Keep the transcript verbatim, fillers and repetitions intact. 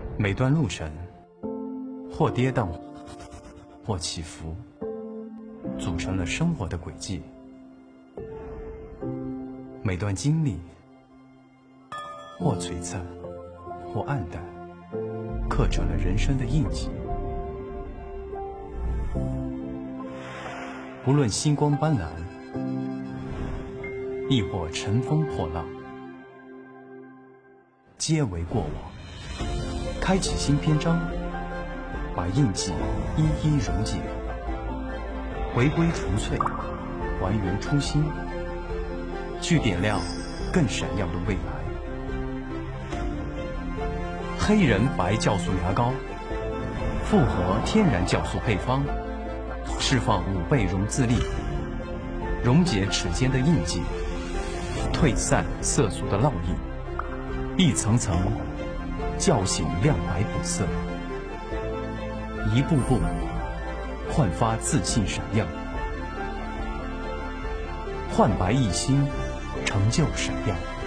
每段路程，或跌宕，或起伏，组成了生活的轨迹。每段经历，或璀璨，或黯淡，刻成了人生的印记。无论星光斑斓，亦或乘风破浪，皆为过往。开启新篇章，把印记一一溶解，回归纯粹，还原初心，去点亮更闪耀的未来。黑人白酵素牙膏，复合天然酵素配方，释放五倍溶自力，溶解齿间的印记，退散色素的烙印，一层层叫醒亮白补色，一步步焕发自信闪耀，焕白一新，成就闪耀。